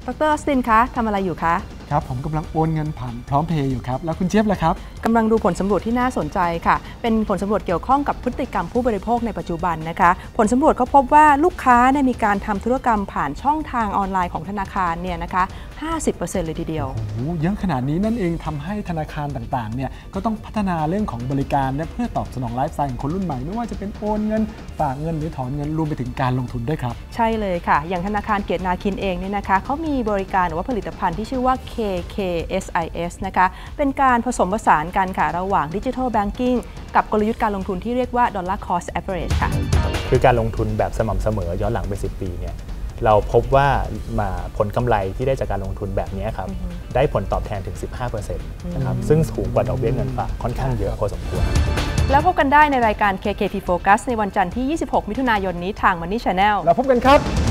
ดร.ออสตินคะทำอะไรอยู่คะครับผมกำลังโอนเงินผ่านพร้อมเพย์อยู่ครับแล้วคุณเจี๊ยบล่ะครับกำลังดูผลสำรวจที่น่าสนใจค่ะเป็นผลสำรวจเกี่ยวข้องกับพฤติกรรมผู้บริโภคในปัจจุบันนะคะผลสำรวจก็พบว่าลูกค้ามีการทำธุรกรรมผ่านช่องทางออนไลน์ของธนาคารเนี่ยนะคะ 50% เลยทีเดียวโอ้โหเยอะขนาดนี้นั่นเองทำให้ธนาคารต่างๆเนี่ยก็ต้องพัฒนาเรื่องของบริการและเพื่อตอบสนองไลฟ์สไตล์ของคนรุ่นใหม่ไม่ว่าจะเป็นโอนเงินฝากเงินหรือถอนเงินรวมไปถึงการลงทุนด้วยครับใช่เลยค่ะอย่างธนาคารเกียรตินาคินเองเนี่ยนะคะเขามีบริการหรือว่าผลิตภัณฑ์ที่ชื่อว่า KKSIS นะคะเป็นการผสมผสานกันค่ะระหว่าง Digital Banking กับกลยุทธ์การลงทุนที่เรียกว่า Dollar Cost Average ค่ะคือการลงทุนแบบสม่ำเสมอย้อนหลังไป10 ปีเนี่ยเราพบว่าผลกำไรที่ได้จากการลงทุนแบบนี้ครับได้ผลตอบแทนถึง 15% นะครับซึ่งสูงกว่าดอกเบี้ยเงินฝากค่อนข้างเยอะพอสมควรแล้วพบกันได้ในรายการ KKT Focus ในวันจันทร์ที่ 26 มิถุนายนนี้ทาง Money Channel แล้วพบกันครับ